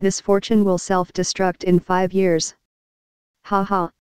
This fortune will self-destruct in 5 years. Ha ha.